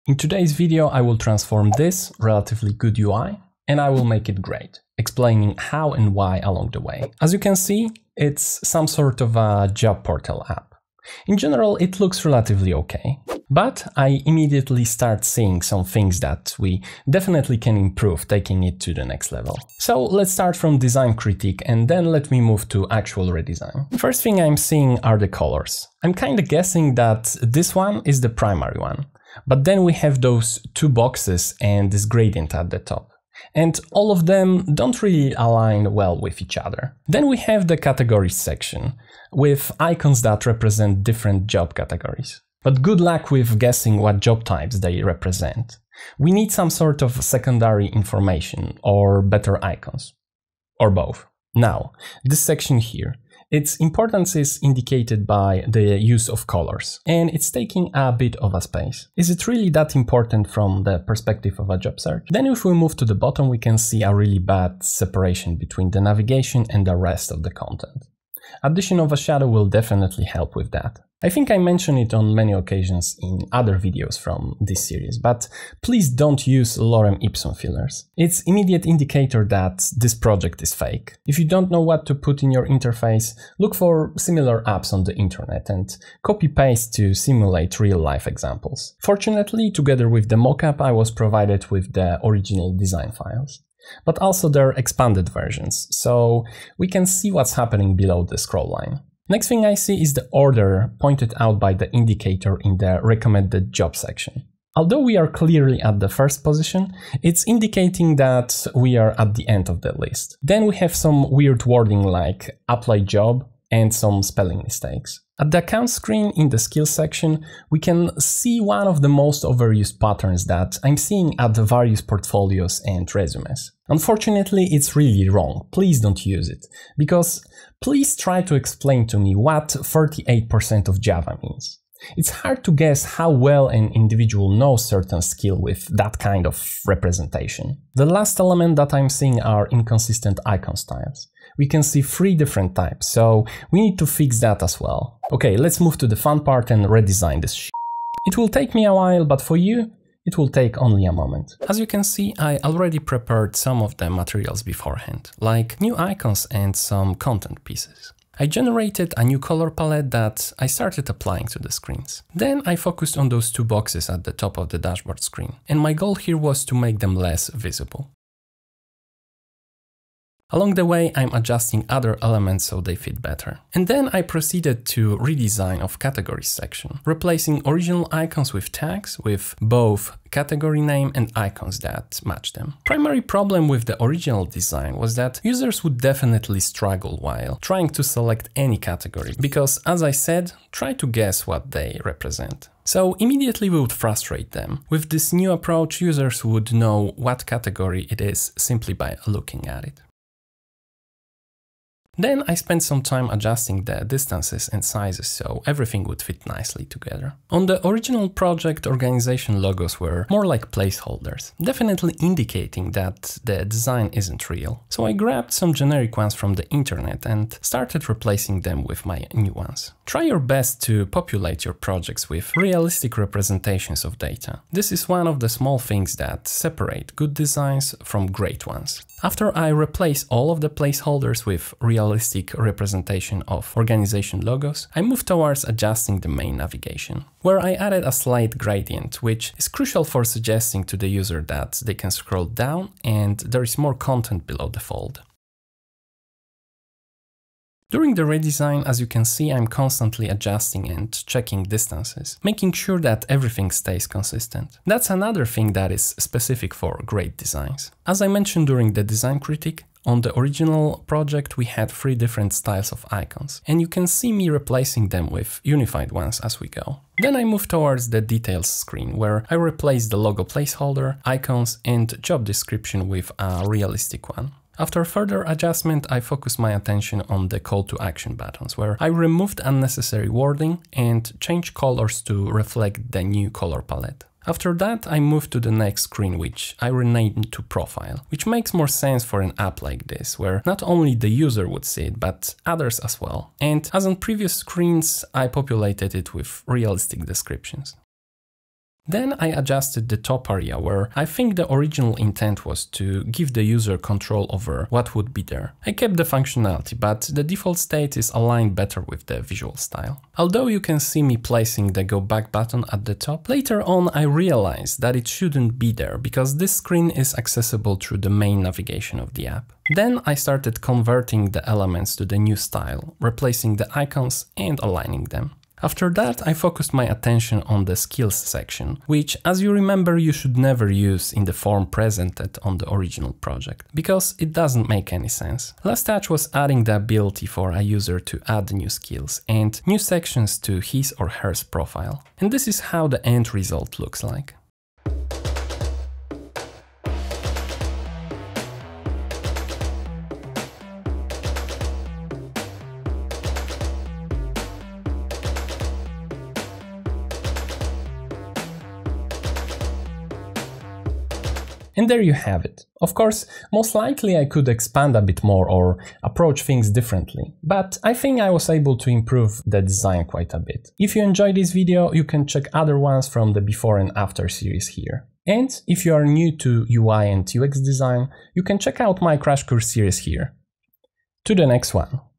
In today's video, I will transform this relatively good UI and I will make it great, explaining how and why along the way. As you can see, it's some sort of a job portal app. In general, it looks relatively okay, but I immediately start seeing some things that we definitely can improve, taking it to the next level. So let's start from design critique and then let me move to actual redesign. First thing I'm seeing are the colors. I'm kind of guessing that this one is the primary one, but then we have those two boxes and this gradient at the top. And all of them don't really align well with each other. Then we have the categories section with icons that represent different job categories. But good luck with guessing what job types they represent. We need some sort of secondary information or better icons, or both. Now, this section here, its importance is indicated by the use of colors, and it's taking a bit of a space. Is it really that important from the perspective of a job search? Then if we move to the bottom, we can see a really bad separation between the navigation and the rest of the content. Addition of a shadow will definitely help with that. I think I mentioned it on many occasions in other videos from this series, but please don't use lorem ipsum fillers. It's an immediate indicator that this project is fake. If you don't know what to put in your interface, look for similar apps on the internet and copy-paste to simulate real-life examples. Fortunately, together with the mockup, I was provided with the original design files, but also their expanded versions, so we can see what's happening below the scroll line. Next thing I see is the order pointed out by the indicator in the recommended job section. Although we are clearly at the first position, it's indicating that we are at the end of the list. Then we have some weird wording like apply job and some spelling mistakes. At the account screen in the skills section, we can see one of the most overused patterns that I'm seeing at the various portfolios and resumes. Unfortunately, it's really wrong. Please don't use it, because please try to explain to me what 38% of Java means. It's hard to guess how well an individual knows certain skill with that kind of representation. The last element that I'm seeing are inconsistent icon styles. We can see 3 different types, so we need to fix that as well. Okay, let's move to the fun part and redesign this shit. It will take me a while, but for you, it will take only a moment. As you can see, I already prepared some of the materials beforehand, like new icons and some content pieces. I generated a new color palette that I started applying to the screens. Then I focused on those 2 boxes at the top of the dashboard screen, and my goal here was to make them less visible. Along the way, I'm adjusting other elements so they fit better. And then I proceeded to redesign of categories section, replacing original icons with tags with both category name and icons that match them. Primary problem with the original design was that users would definitely struggle while trying to select any category, because as I said, try to guess what they represent. So immediately we would frustrate them. With this new approach, users would know what category it is simply by looking at it. Then I spent some time adjusting the distances and sizes so everything would fit nicely together. On the original project, organization logos were more like placeholders, definitely indicating that the design isn't real. So I grabbed some generic ones from the internet and started replacing them with my new ones. Try your best to populate your projects with realistic representations of data. This is one of the small things that separate good designs from great ones. After I replace all of the placeholders with realistic representation of organization logos, I moved towards adjusting the main navigation, where I added a slight gradient, which is crucial for suggesting to the user that they can scroll down and there is more content below the fold. During the redesign, as you can see, I'm constantly adjusting and checking distances, making sure that everything stays consistent. That's another thing that is specific for great designs. As I mentioned during the design critique, on the original project we had 3 different styles of icons, and you can see me replacing them with unified ones as we go. Then I moved towards the details screen, where I replaced the logo placeholder, icons and job description with a realistic one. After further adjustment, I focused my attention on the call to action buttons, where I removed unnecessary wording and changed colors to reflect the new color palette. After that, I moved to the next screen, which I renamed to Profile, which makes more sense for an app like this, where not only the user would see it, but others as well. And as on previous screens, I populated it with realistic descriptions. Then I adjusted the top area where I think the original intent was to give the user control over what would be there. I kept the functionality, but the default state is aligned better with the visual style. Although you can see me placing the go back button at the top, later on I realized that it shouldn't be there because this screen is accessible through the main navigation of the app. Then I started converting the elements to the new style, replacing the icons and aligning them. After that, I focused my attention on the skills section, which, as you remember, you should never use in the form presented on the original project, because it doesn't make any sense. Last touch was adding the ability for a user to add new skills and new sections to his or her profile. And this is how the end result looks like. And there you have it. Of course, most likely I could expand a bit more or approach things differently, but I think I was able to improve the design quite a bit. If you enjoyed this video, you can check other ones from the before and after series here. And if you are new to UI and UX design, you can check out my Crash Course series here. To the next one.